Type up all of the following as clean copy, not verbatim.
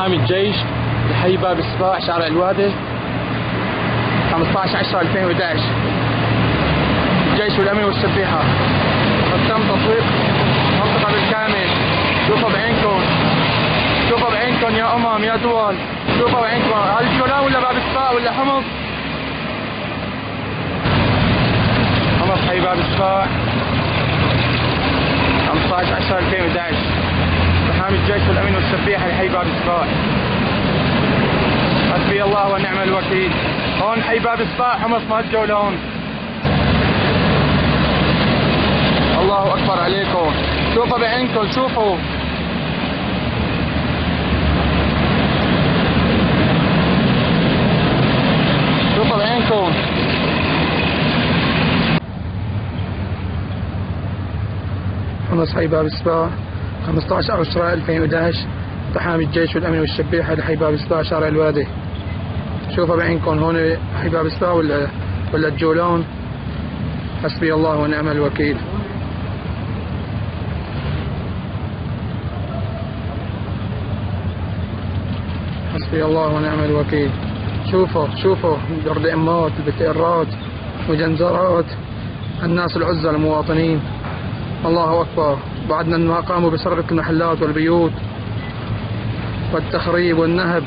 حامي الجيش لحي باب السباع شارع الوادي 15/10/2011. الجيش والأمن والسبيحة قد تم تطويق منطقة بالكامل. شوفوا بعينكم، شوفوا بعينكم يا يا دول، شوفوا بعينكم. هل الجولان ولا باب السباع ولا حمص؟ حمص حي باب السباع 15/10/2011. حامي الجيش والأمن والسبيحة لحي باب السباع. حسبي الله ونعم الوكيل. هون حي باب السباع حمص ما الجولان. الله أكبر عليكم، شوفوا بعينكم، شوفوا شوفوا بعينكم. حمص حي باب السباع 15/10/2011. تحامي الجيش والأمن والسبيحة لحي باب السباع شارع الوادي. شوفوا بعينكم هون حي باب السباع ولا الجولان. حسبي الله ونعم الوكيل. حسبي الله ونعم الوكيل. شوفوا الردئمات، البتيرات، مجنزرات، الناس العزة المواطنين. الله أكبر. بعدنا ما قاموا بسرقة المحلات والبيوت والتخريب والنهب.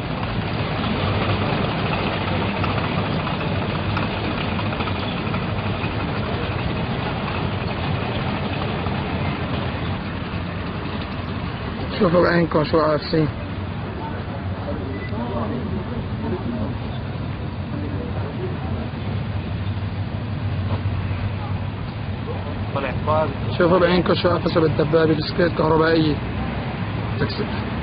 شوفوا بعينكم شو عافسين. شوفوا بعينكم شو عفسوا بالدبابة بسكيت كهربائية.